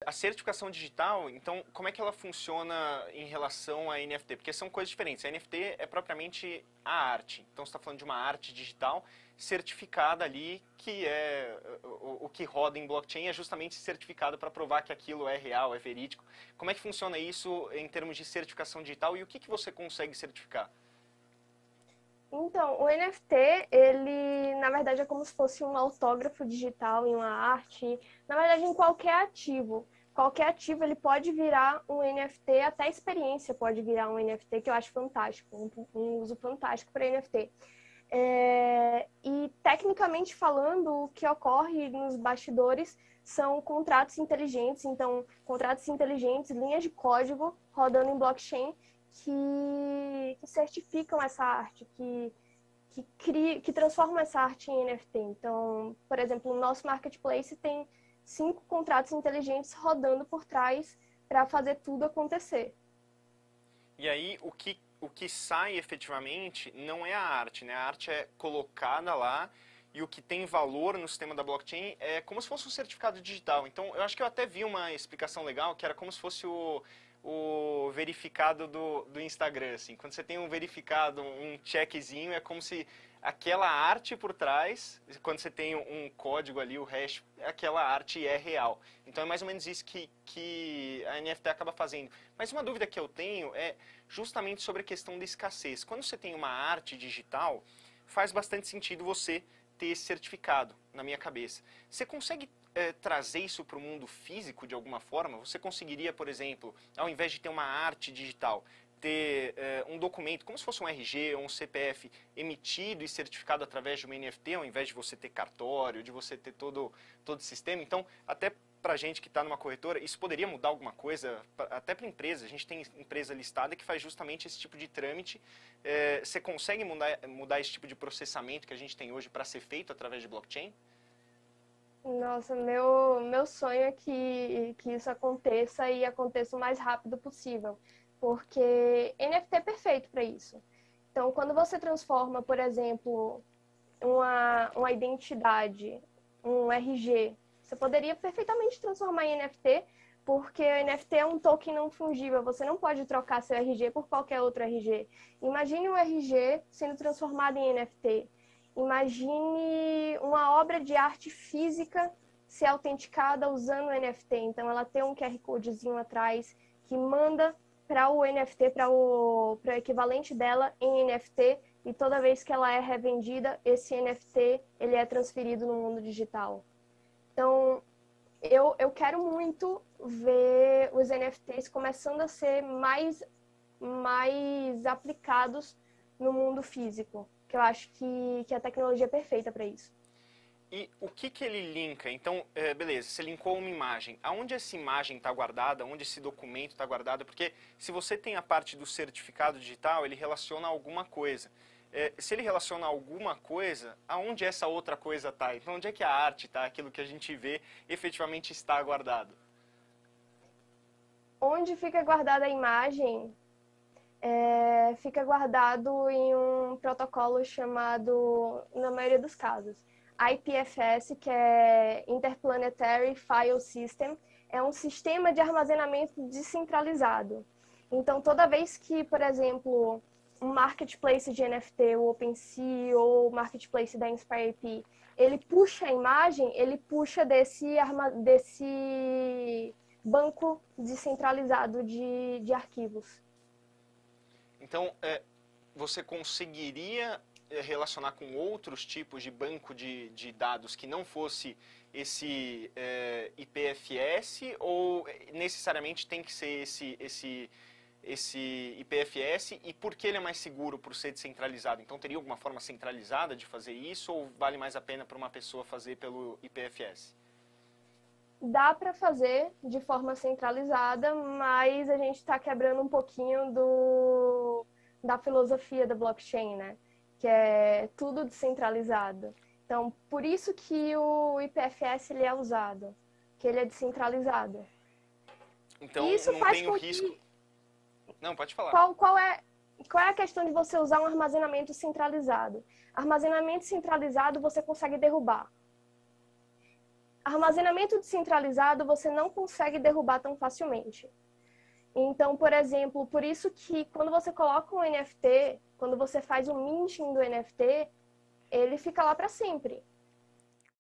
a certificação digital, então, como é que ela funciona em relação a NFT? Porque são coisas diferentes. A NFT é propriamente a arte. Então, você está falando de uma arte digital certificada ali, que é o que roda em blockchain é justamente certificado para provar que aquilo é real, é verídico. Como é que funciona isso em termos de certificação digital e o que você consegue certificar? Então, o NFT, ele, na verdade, é como se fosse um autógrafo digital em uma arte, na verdade, em qualquer ativo. Qualquer ativo, ele pode virar um NFT, até a experiência pode virar um NFT, que eu acho fantástico, um uso fantástico para NFT. E, tecnicamente falando, o que ocorre nos bastidores são contratos inteligentes. Então, contratos inteligentes, linhas de código rodando em blockchain que certificam essa arte, que transformam essa arte em NFT. Então, por exemplo, o nosso marketplace tem 5 contratos inteligentes rodando por trás para fazer tudo acontecer. E aí, o que sai efetivamente não é a arte, né? A arte é colocada lá e o que tem valor no sistema da blockchain é como se fosse um certificado digital. Então, eu acho que eu até vi uma explicação legal, que era como se fosse o verificado do Instagram, assim. Quando você tem um verificado, um checkzinho, é como se aquela arte por trás, quando você tem um código ali, o hash, aquela arte é real. Então é mais ou menos isso que a NFT acaba fazendo. Mas uma dúvida que eu tenho é justamente sobre a questão da escassez. Quando você tem uma arte digital, faz bastante sentido você ter esse certificado, na minha cabeça. Você consegue trazer isso para o mundo físico de alguma forma? Você conseguiria, por exemplo, ao invés de ter uma arte digital, ter um documento, como se fosse um RG ou um CPF emitido e certificado através de uma NFT, ao invés de você ter cartório, de você ter todo o sistema? Então, até para a gente que está numa corretora, isso poderia mudar alguma coisa, até para empresa. A gente tem empresa listada que faz justamente esse tipo de trâmite. Você consegue mudar esse tipo de processamento que a gente tem hoje para ser feito através de blockchain? Nossa, meu sonho é que isso aconteça e aconteça o mais rápido possível, porque NFT é perfeito para isso. Então, quando você transforma, por exemplo, uma identidade, um RG, você poderia perfeitamente transformar em NFT, porque o NFT é um token não fungível, você não pode trocar seu RG por qualquer outro RG. Imagine um RG sendo transformado em NFT. Imagine uma obra de arte física ser autenticada usando o NFT. Então, ela tem um QR Codezinho atrás que manda para o NFT, para o equivalente dela em NFT, e toda vez que ela é revendida, esse NFT ele é transferido no mundo digital. Então, eu quero muito ver os NFTs começando a ser mais aplicados no mundo físico, que eu acho que a tecnologia é perfeita para isso. E o que ele linka? Então, beleza, você linkou uma imagem. Aonde essa imagem está guardada? Onde esse documento está guardado? Porque se você tem a parte do certificado digital, ele relaciona alguma coisa. Se ele relaciona alguma coisa, aonde essa outra coisa está? Então, onde é que a arte está? Aquilo que a gente vê efetivamente está guardado? Onde fica guardada a imagem, fica guardado em um protocolo chamado, na maioria dos casos, IPFS, que é Interplanetary File System, é um sistema de armazenamento descentralizado. Então, toda vez que, por exemplo, um marketplace de NFT, o OpenSea ou o marketplace da InspireP, ele puxa a imagem, ele puxa desse banco descentralizado de arquivos. Então, você conseguiria relacionar com outros tipos de banco de dados que não fosse esse IPFS ou necessariamente tem que ser esse IPFS e por que ele é mais seguro por ser descentralizado? Então teria alguma forma centralizada de fazer isso ou vale mais a pena para uma pessoa fazer pelo IPFS? Dá para fazer de forma centralizada, mas a gente está quebrando um pouquinho da filosofia da blockchain, né? Que é tudo descentralizado. Então, por isso que o IPFS ele é usado, que ele é descentralizado. E Então isso não faz tem o com risco. que... Não, pode falar. Qual é a questão de você usar um armazenamento centralizado? Armazenamento centralizado você consegue derrubar. armazenamento descentralizado você não consegue derrubar tão facilmente. Então, por exemplo, por isso que quando você coloca um NFT, quando você faz o minting do NFT, ele fica lá para sempre.